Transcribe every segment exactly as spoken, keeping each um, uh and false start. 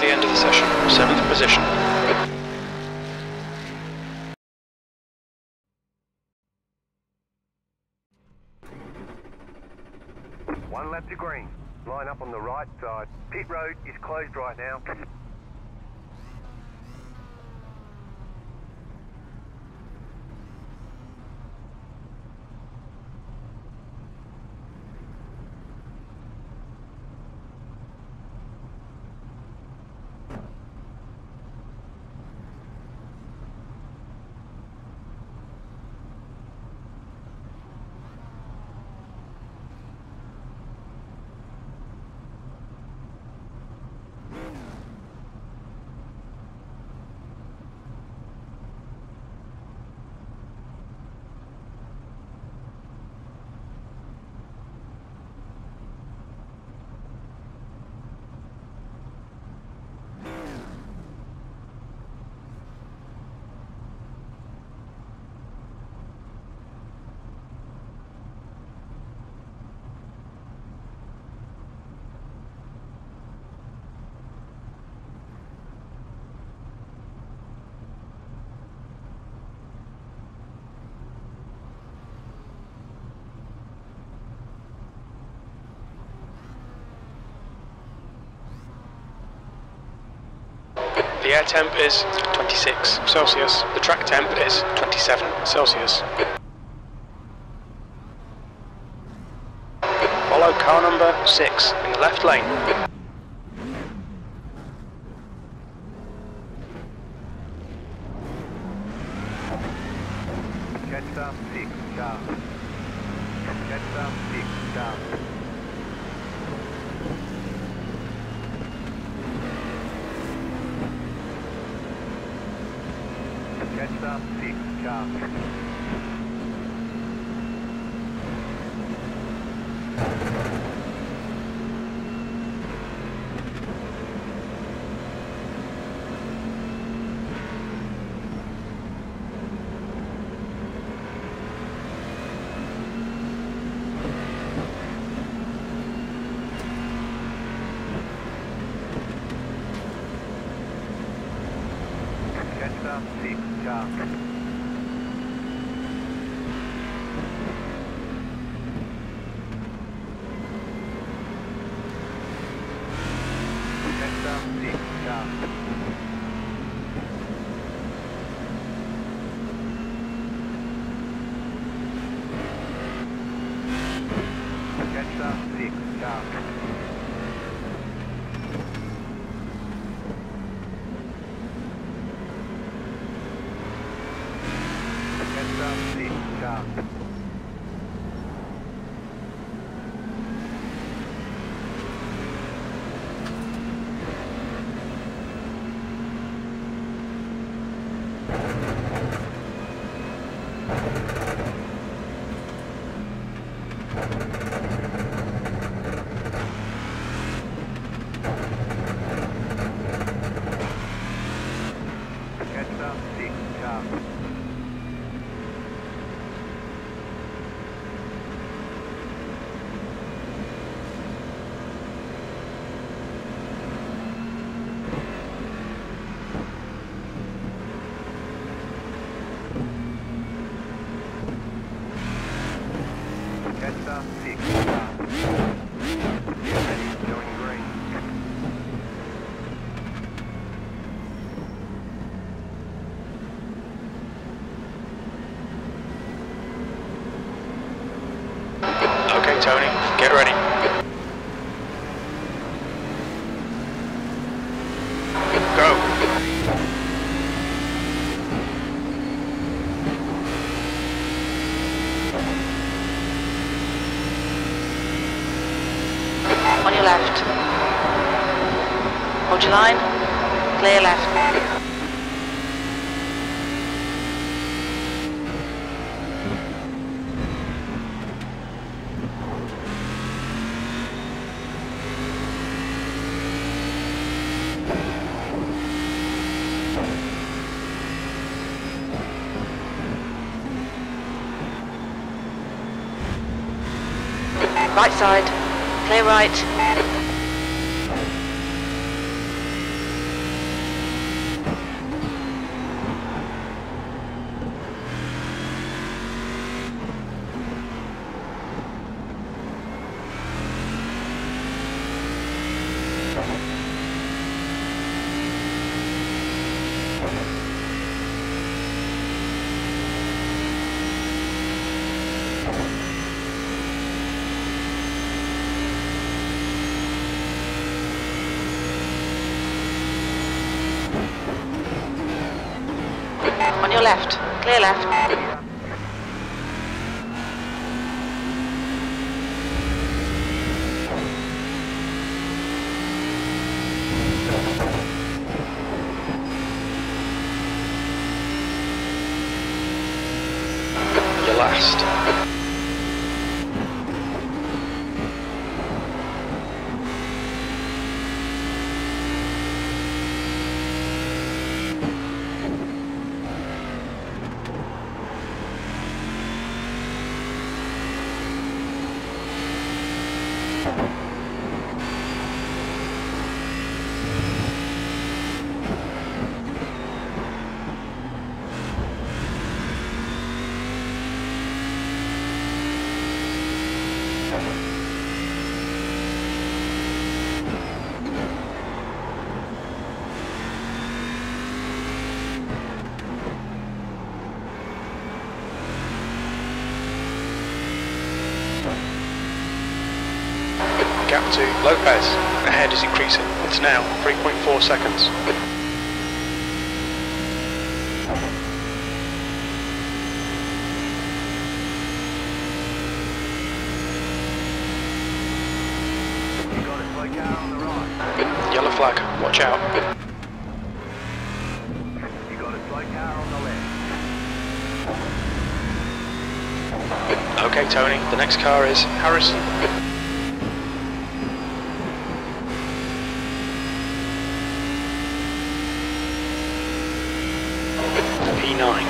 the end of the session. Seventh position. One lap to green. Line up on the right side. Pit road is closed right now. The air temp is twenty-six Celsius. The track temp is twenty-seven Celsius. Follow car number six in the left lane. Catch up six, sharp. Catch up six, sharp. Catch up six, sharp. Catch up six, sharp. Catch up six, sharp. Catch up six, sharp. Catch up six, sharp. Catch up six, sharp. Catch up six, sharp. That is going green. Okay, Tony, get ready. Go. On your left. Hold your line. Clear left. Right side. Clear right. On your left. Clear left. You're last. Gap to Lopez. Ahead is increasing. It's now three point four seconds. You got a slow car on the right. Yellow flag. Watch out. You got a slow car on the left. Okay, Tony. The next car is Harrison. P nine.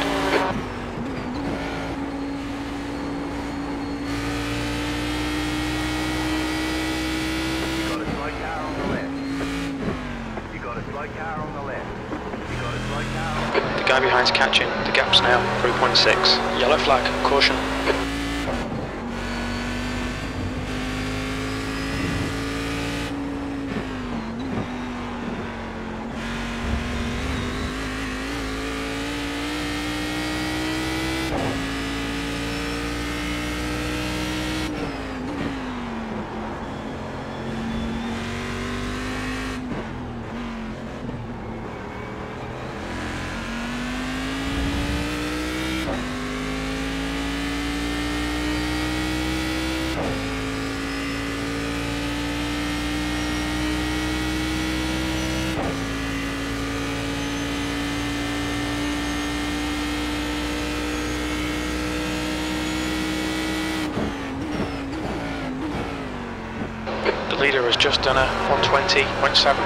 You got a slow car on the left. You got a slow car on the left. You got a slow car on the left. The guy behind's catching. The gap's now three point six. Yellow flag. Caution. The leader has just done a one twenty point seven.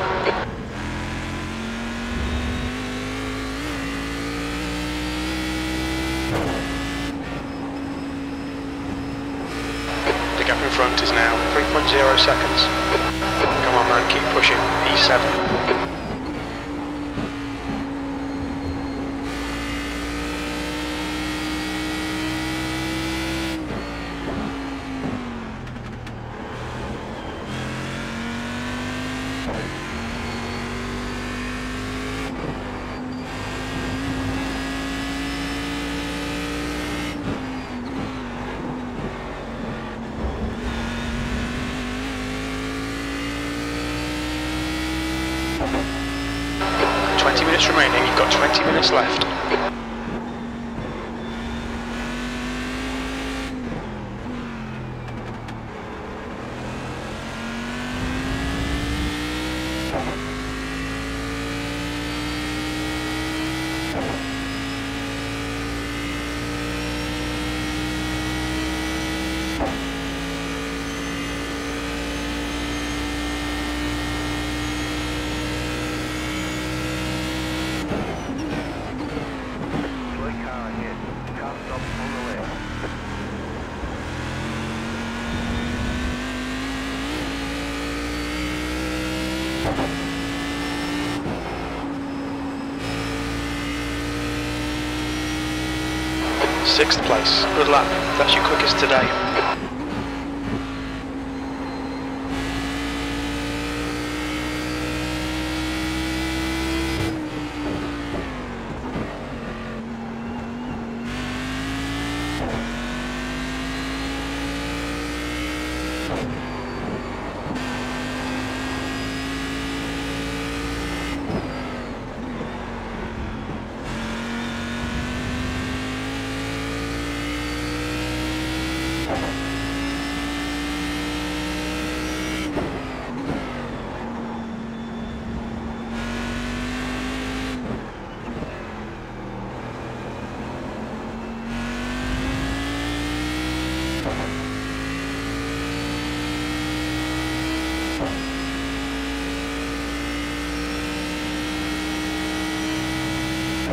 The gap in front is now three point zero seconds. Come on man, keep pushing. E seven. twenty minutes remaining, you've got twenty minutes left. Sixth place. Good lap. That's your quickest today.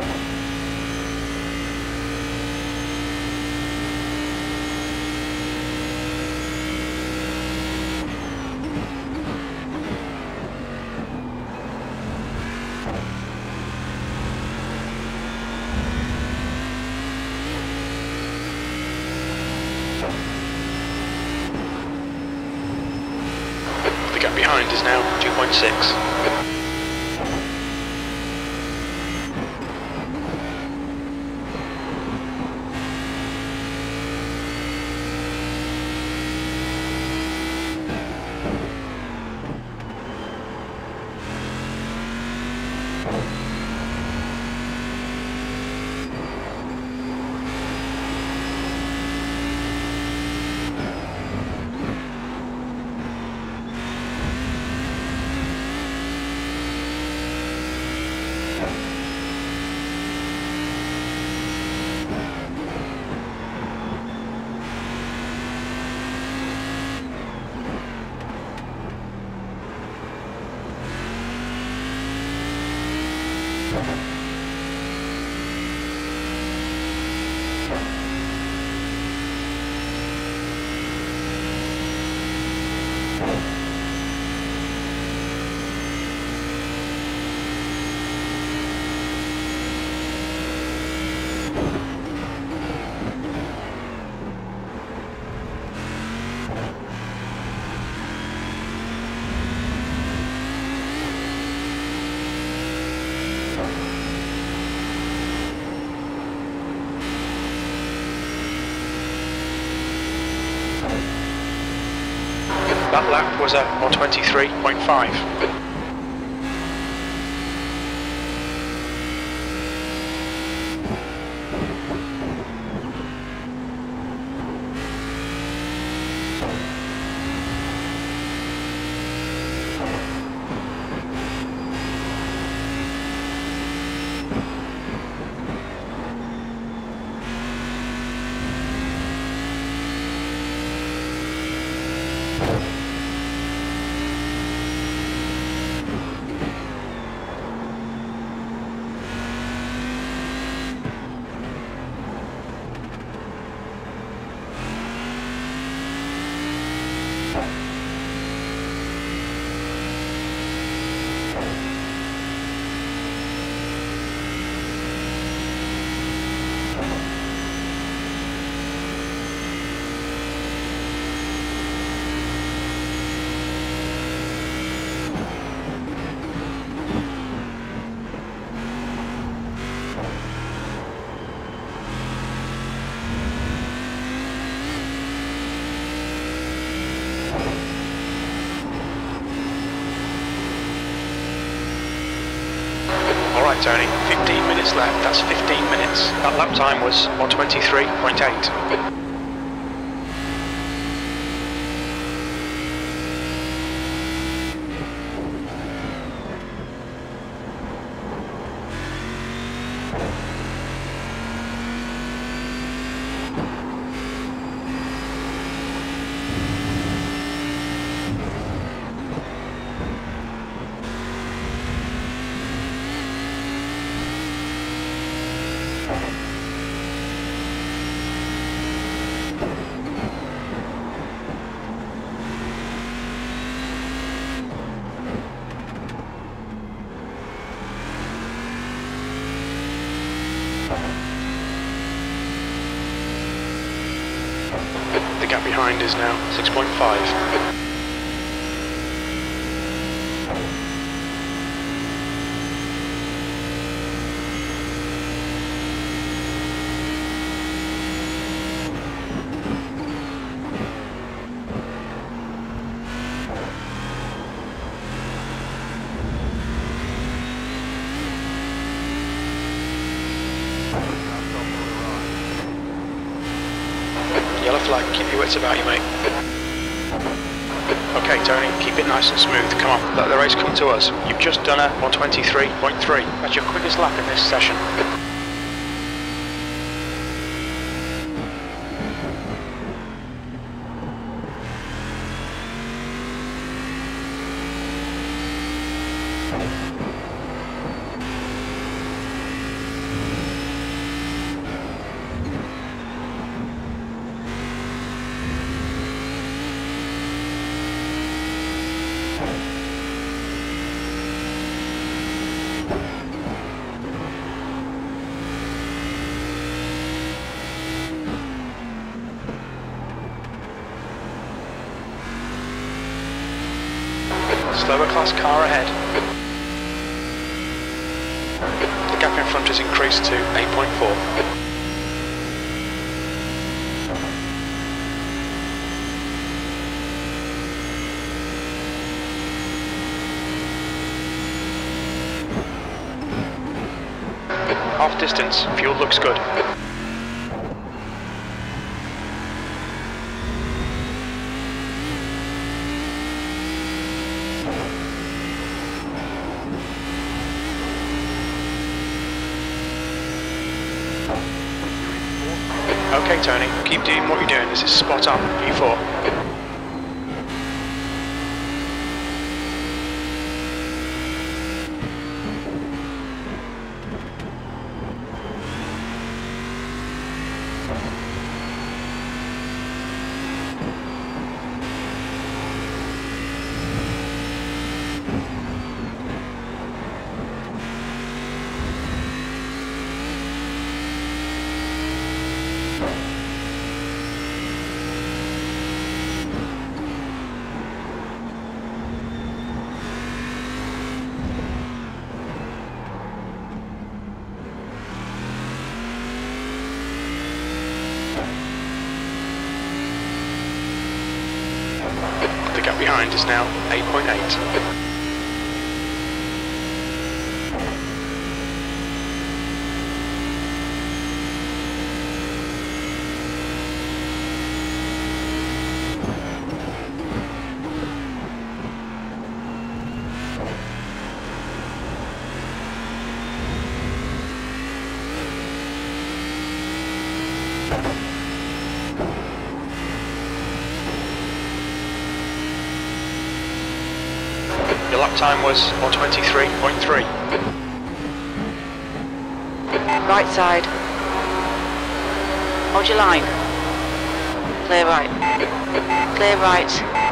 The gap behind is now two point six. That lap was at one twenty-three point five. Alright Tony, fifteen minutes left, that's fifteen minutes. That lap time was one twenty-three point eight. The gap behind is now six point five. Yellow flag, keep your wits about you, mate. Okay, Tony, keep it nice and smooth. Come on, let the race come to us. You've just done a one twenty-three point three. That's your quickest lap in this session. slower class car ahead. The gap in front has increased to eight point four. Half distance, fuel looks good. Okay Tony, keep doing what you're doing, this is spot on, V four. The gap behind is now eight point eight. Your lap time was one twenty-three point three. Right side. Hold your line. Clear right. Clear right.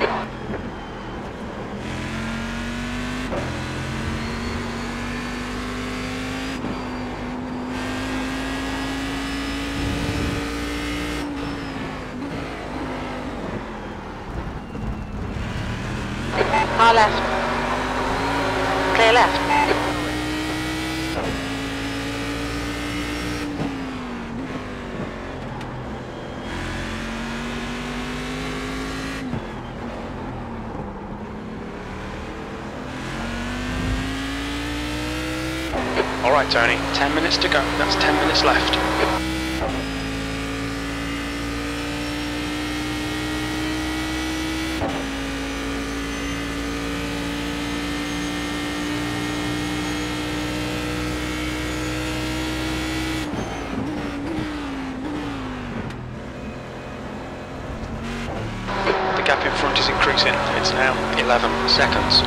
Car left. Clear left. Alright Tony, ten minutes to go, that's ten minutes left. The gap in front is increasing, it's now eleven seconds.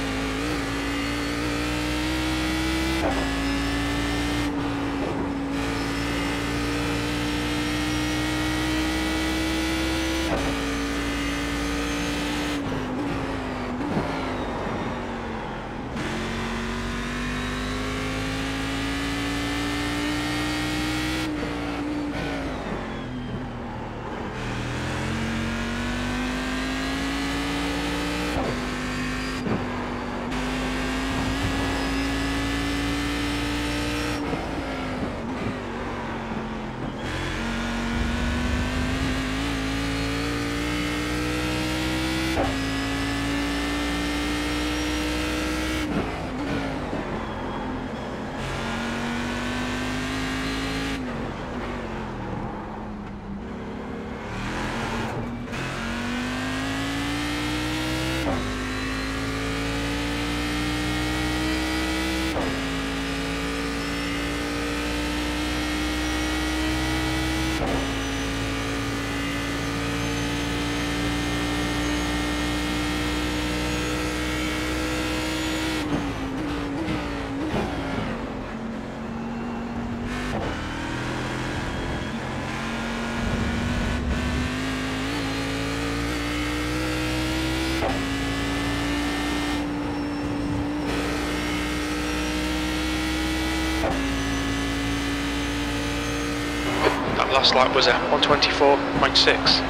That last lap was at one twenty-four point six.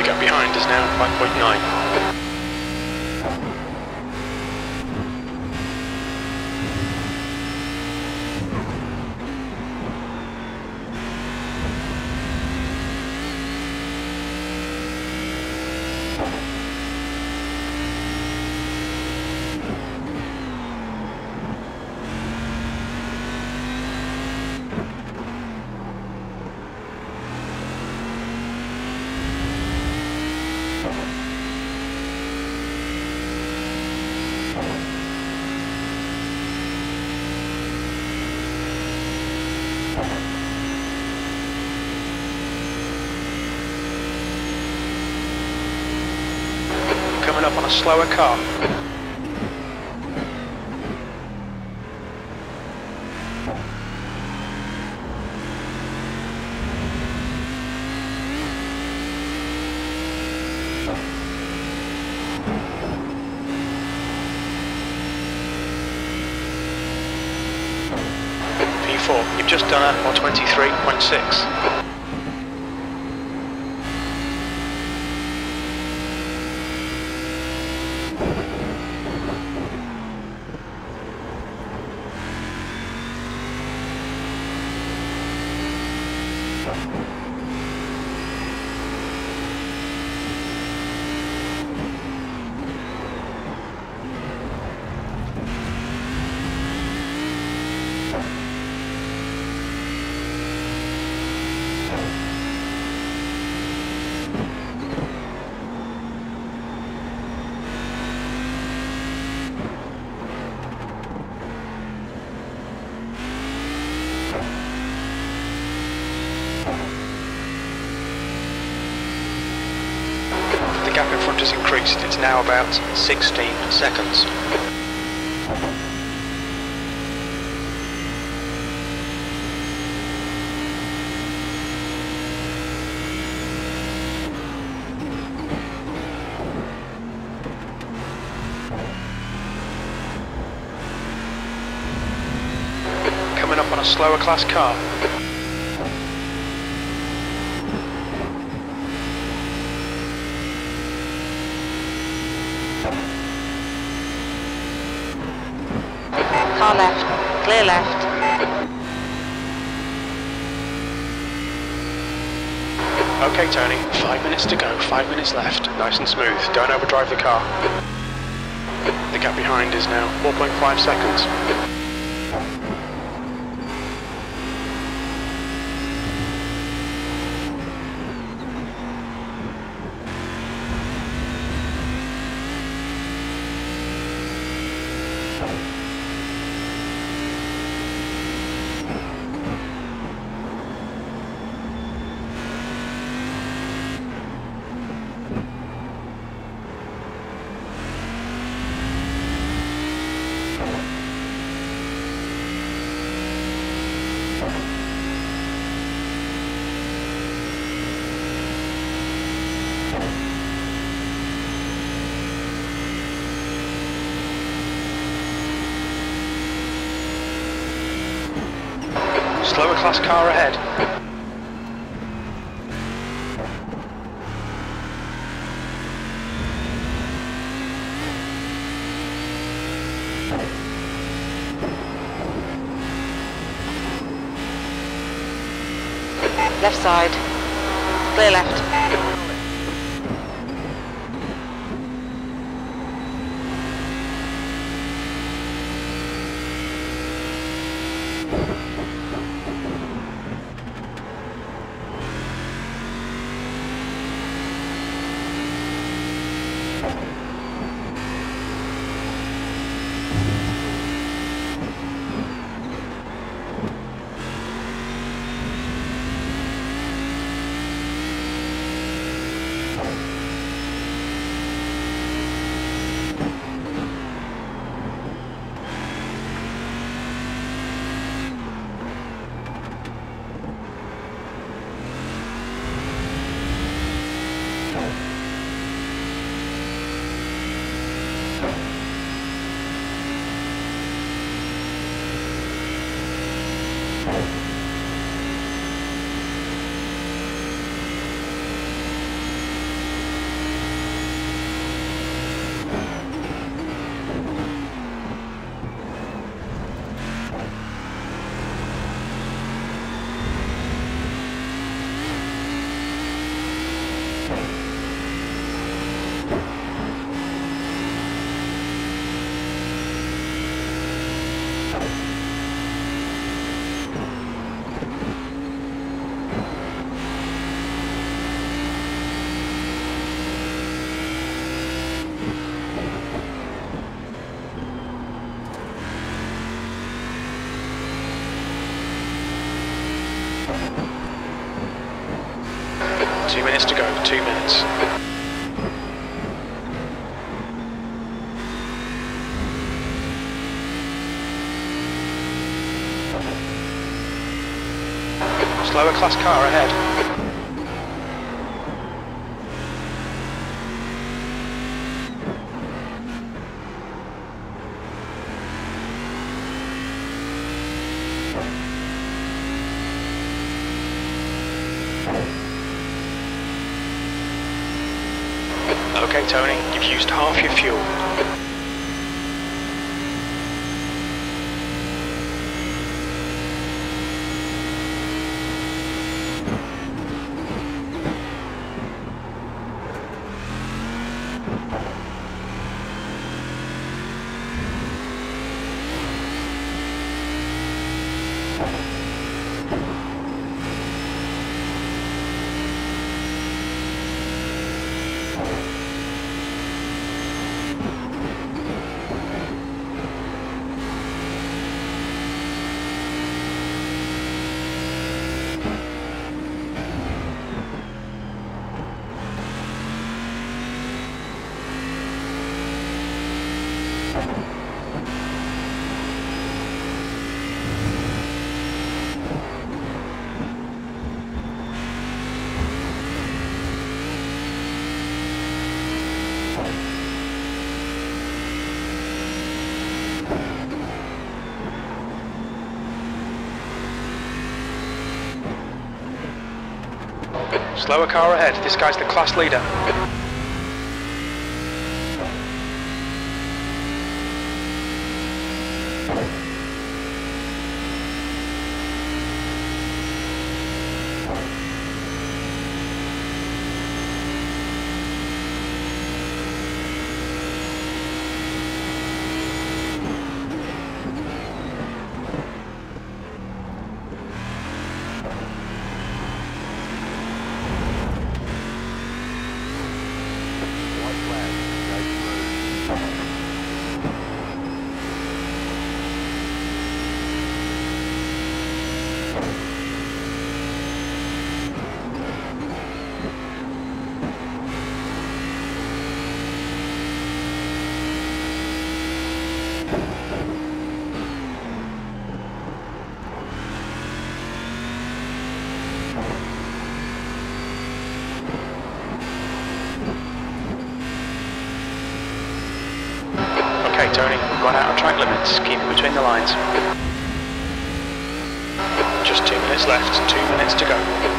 The gap behind is now five point nine. Coming up on a slower car. P four, you've just done a one twenty-three point six. The gap in front has increased, it's now about sixteen seconds. Coming up on a slower class car. Car left, clear left. Okay Tony, five minutes to go, five minutes left. Nice and smooth, don't overdrive the car. The gap behind is now four point five seconds. Slower class car ahead. Left side, clear left. Two minutes to go, two minutes. Slower class car ahead. Okay, Tony, you've used half your fuel. Slower car ahead, this guy's the class leader. Okay, Tony, we've gone out of track limits. Keep it between the lines. Just two minutes left, two minutes to go.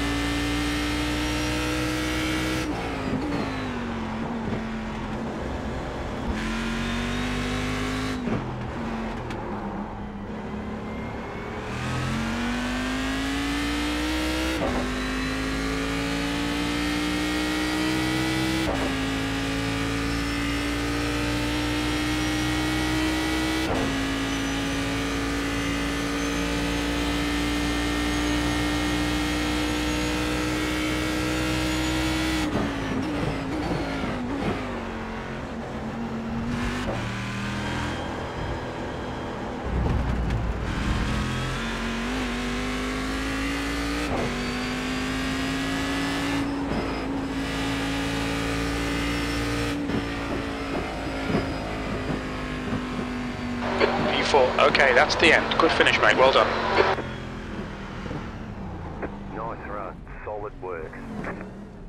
Okay, that's the end. Good finish, mate. Well done. Nice run. Solid work.